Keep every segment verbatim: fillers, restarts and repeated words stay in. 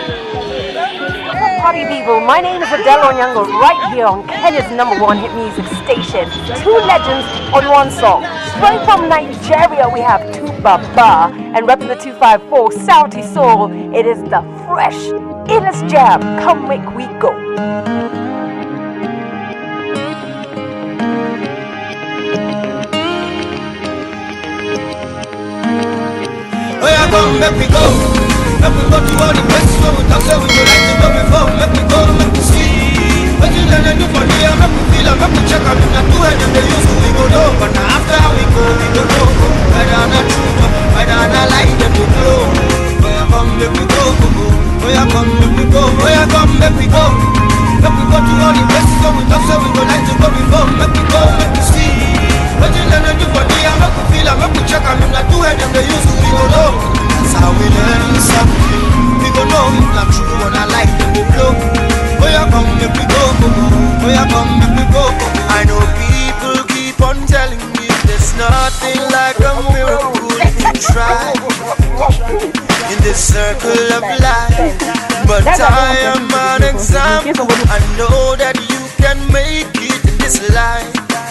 Party people, my name is Adele Onyango, right here on Kenya's number one hit music station. Two legends on one song. Straight from Nigeria, we have Tuba Ba, and repping the two five four, Sauti Soul, it is the fresh, illest jam. Come make we go. Oh yeah, come make we go. Make we go to all the places where we talk, so we go like to go before. Make we go, make we see what you learn and do for me. Make we feel and make we check out. Not do it, they use we go low, but now after we go, we go low. Whether or not true, whether or not lie, then we flow. Oh yeah, come make we go, go go. Oh yeah, come make we go. Oh yeah, come make we go. Make we go to all the places where we talk, so we go like to go before. Make we go, make we see what you learn and do for me. Make we feel and make we check out. Not do it, they use we go low. That's how we learn something. We go know if not true, when I like them we blow. Oh yeah, come make we go, go, go. Oh yeah, come make we go, go. I know people keep on telling me there's nothing like a miracle if you try in this circle of life. But I am an example. I know that you can make it in this life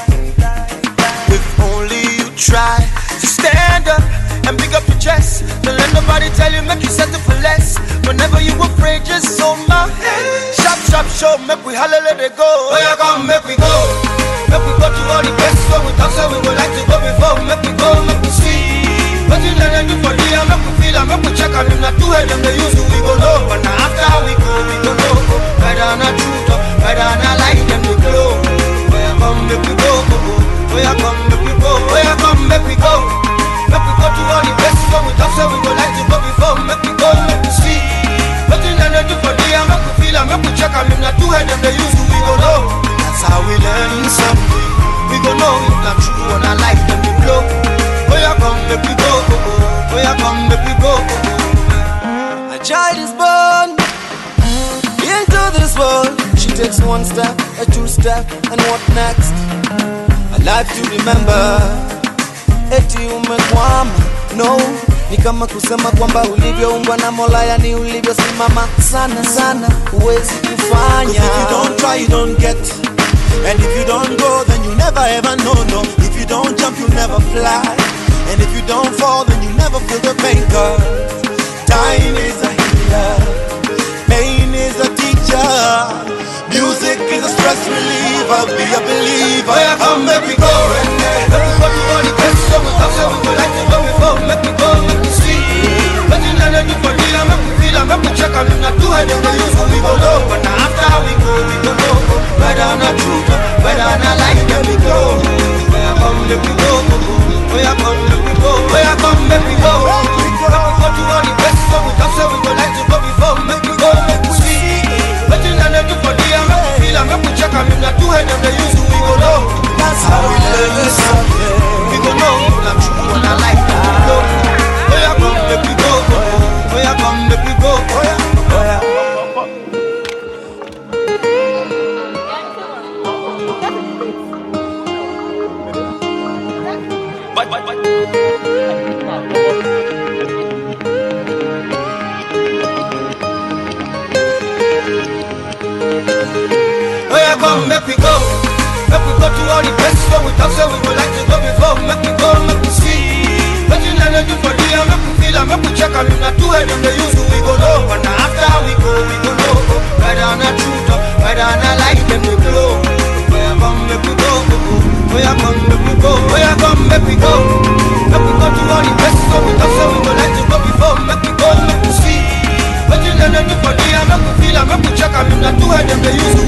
if only you try to stand up and pick up your chest. Don't let nobody tell you, make you settle for less. Whenever you afraid, just hold my hand. Shop, shop, show, make we holler, let it go. Oh yeah, come, make we go. Make we go to all the places where we talk, so we would like to go before. Make we go, make we see what you learn and do for me. Make we feel and make we check on them. Not to head them, they use to we go low. But now after we go, we go low. Better not truth, better not like them to glow. Oh yeah, come, make we go, go, go. Oh yeah, come, make we go. Oh yeah, come, make we go. Make we go to all the places where we talk, so we go like to go before. Make we go, make we see what you learn and do for me. Make we feel and make we check on them. Not to head them, they use to we go low. That's how we learn something. We go know if not true, when I like them we blow. Oh yeah, come, make we go, go, go. Oh yeah, come, make we go, go, go. A child is born into this world. She takes one step, a two step, and what next? A life to remember. Eti umekwama, no. Ni kama kusema kwamba ulivyoumbwa na Mola, yani ulivyosimama sana sana huwezi kufanya. If you don't try, you don't get. And if you don't go, then you never ever know, no. If you don't jump, you never fly. And if you don't fall, then you never feel the pain. Cause time is a healer, pain is a teacher, music is a stress reliever. Be a believer. Yeah, come, make we go. Make we go to all the places so we talk, so we go like to go before. Make we go, make we see what you learn and do for me. Make we feel and make we check on them. Not to head them, they use we go low. But now after we go, we go low. Whether or not truth, whether or not like them we go. Yeah, come, make we go, go, go. Oh yeah, come, make we go. Oh yeah, come, make we go. Make we go to all the places so we talk, so we go like to go before. Make we go, make we see what you learn and do for me. Make we feel and make we check on them. Not to head them, they use we go low. That's how we learn something. We go know if not true, when I like them we go. Oh yeah, come, make we go, go. Oh yeah, come, make we go. Oh yeah, oh yeah. But, but, but. Oh yeah, come, make we go. Make we go to all the places where we talk, so we would like to go before. Make we go, make we see what you learn and do for me. Make we feel and make we check on them. Not to head them, they use we go low. But now after we go, we go low. Whether or not truth, whether or not like them we blow. Oh yeah, come, make we go, go, go. Oh yeah, come, make we go. Oh yeah, come, make we go. Make we go to all the places where we talk, so we would like to go before. Make we go, make we see what you learn and do for me. Make we feel and make we check on them. Not to head them, they use